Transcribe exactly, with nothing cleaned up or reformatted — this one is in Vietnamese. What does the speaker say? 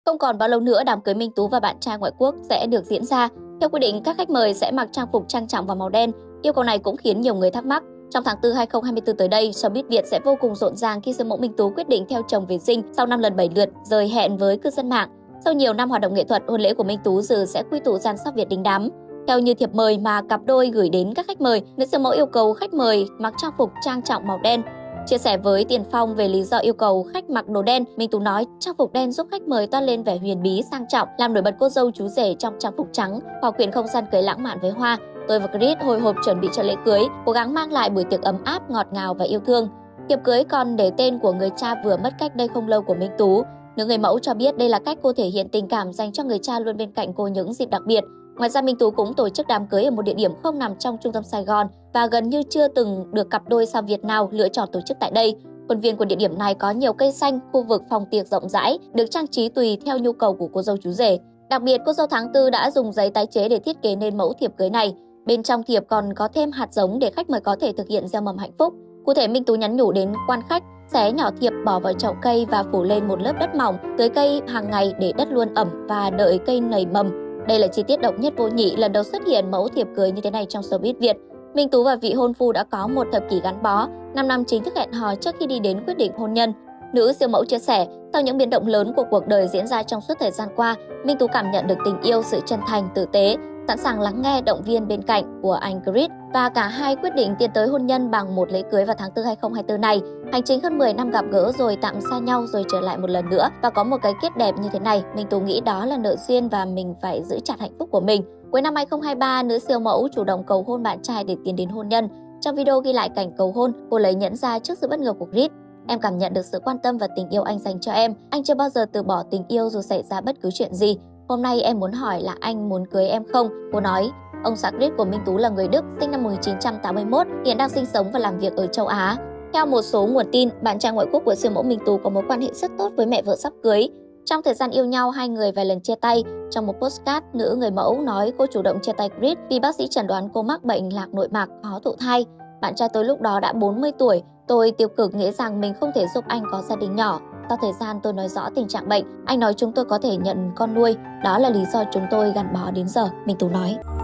Không còn bao lâu nữa, đám cưới Minh Tú và bạn trai ngoại quốc sẽ được diễn ra. Theo quy định, các khách mời sẽ mặc trang phục trang trọng và màu đen. Yêu cầu này cũng khiến nhiều người thắc mắc. Trong tháng tư hai không hai tư tới đây, showbiz Việt sẽ vô cùng rộn ràng khi siêu mẫu Minh Tú quyết định theo chồng về dinh sau năm lần bảy lượt rời hẹn với cư dân mạng. Sau nhiều năm hoạt động nghệ thuật, hôn lễ của Minh Tú dự sẽ quy tụ dàn sắc Việt đình đám. Theo như thiệp mời mà cặp đôi gửi đến các khách mời, nữ siêu mẫu yêu cầu khách mời mặc trang phục trang trọng màu đen. Chia sẻ với Tiền Phong về lý do yêu cầu khách mặc đồ đen, Minh Tú nói trang phục đen giúp khách mời toát lên vẻ huyền bí sang trọng, làm nổi bật cô dâu chú rể trong trang phục trắng, hòa quyện không gian cưới lãng mạn với hoa. Tôi và Chris hồi hộp chuẩn bị cho lễ cưới, cố gắng mang lại buổi tiệc ấm áp, ngọt ngào và yêu thương. Thiệp cưới còn để tên của người cha vừa mất cách đây không lâu của Minh Tú. Nữ người mẫu cho biết đây là cách cô thể hiện tình cảm dành cho người cha luôn bên cạnh cô những dịp đặc biệt. Ngoài ra, Minh Tú cũng tổ chức đám cưới ở một địa điểm không nằm trong trung tâm Sài Gòn và gần như chưa từng được cặp đôi sao Việt nào lựa chọn tổ chức tại đây. Khuôn viên của địa điểm này có nhiều cây xanh, khu vực phòng tiệc rộng rãi, được trang trí tùy theo nhu cầu của cô dâu chú rể. Đặc biệt, cô dâu tháng tư đã dùng giấy tái chế để thiết kế nên mẫu thiệp cưới này. Bên trong thiệp còn có thêm hạt giống để khách mời có thể thực hiện gieo mầm hạnh phúc. Cụ thể, Minh Tú nhắn nhủ đến quan khách, xé nhỏ thiệp bỏ vào chậu cây và phủ lên một lớp đất mỏng, tưới cây hàng ngày để đất luôn ẩm và đợi cây nảy mầm. Đây là chi tiết độc nhất vô nhị, lần đầu xuất hiện mẫu thiệp cưới như thế này trong showbiz Việt. Minh Tú và vị hôn phu đã có một thập kỷ gắn bó, năm năm chính thức hẹn hò trước khi đi đến quyết định hôn nhân. Nữ siêu mẫu chia sẻ, sau những biến động lớn của cuộc đời diễn ra trong suốt thời gian qua, Minh Tú cảm nhận được tình yêu, sự chân thành, tử tế, sẵn sàng lắng nghe, động viên bên cạnh của anh Chris, và cả hai quyết định tiến tới hôn nhân bằng một lễ cưới vào tháng tư hai không hai tư này. Hành trình hơn mười năm gặp gỡ rồi tạm xa nhau rồi trở lại một lần nữa và có một cái kết đẹp như thế này, Minh Tú nghĩ đó là nợ duyên và mình phải giữ chặt hạnh phúc của mình. Cuối năm hai không hai ba, nữ siêu mẫu chủ động cầu hôn bạn trai để tiến đến hôn nhân. Trong video ghi lại cảnh cầu hôn, cô lấy nhẫn ra trước sự bất ngờ của Chris. Em cảm nhận được sự quan tâm và tình yêu anh dành cho em. Anh chưa bao giờ từ bỏ tình yêu dù xảy ra bất cứ chuyện gì. Hôm nay em muốn hỏi là anh muốn cưới em không? Cô nói. Ông xã Chris của Minh Tú là người Đức, sinh năm một nghìn chín trăm tám mươi mốt, hiện đang sinh sống và làm việc ở châu Á. Theo một số nguồn tin, bạn trai ngoại quốc của siêu mẫu Minh Tú có mối quan hệ rất tốt với mẹ vợ sắp cưới. Trong thời gian yêu nhau, hai người vài lần chia tay. Trong một postcard, nữ người mẫu nói cô chủ động chia tay Chris vì bác sĩ chẩn đoán cô mắc bệnh lạc nội mạc, khó thụ thai. Bạn trai tôi lúc đó đã bốn mươi tuổi, tôi tiêu cực nghĩ rằng mình không thể giúp anh có gia đình nhỏ. Sau thời gian tôi nói rõ tình trạng bệnh, anh nói chúng tôi có thể nhận con nuôi, đó là lý do chúng tôi gắn bó đến giờ, Minh Tú nói.